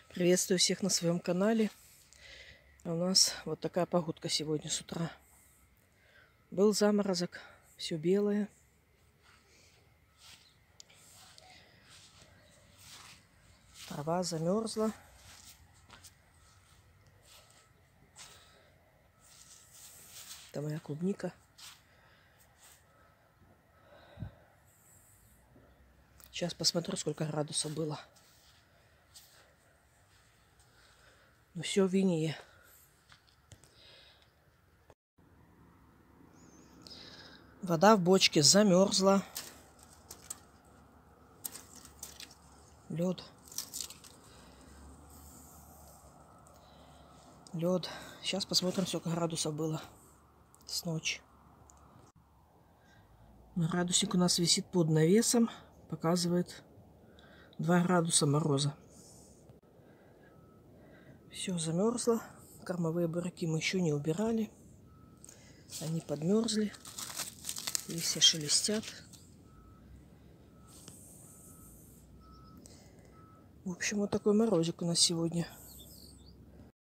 Приветствую всех на своем канале. У нас вот такая погодка сегодня с утра. Был заморозок, все белое. Трава замерзла. Это моя клубника. Сейчас посмотрю, сколько градусов было. Ну все в инее. Вода в бочке замерзла. Лед. Лед. Сейчас посмотрим, сколько градусов было с ночи. Градусник у нас висит под навесом. Показывает 2 градуса мороза. Все замерзло. Кормовые буряки мы еще не убирали. Они подмерзли. Листья шелестят. В общем, вот такой морозик у нас сегодня.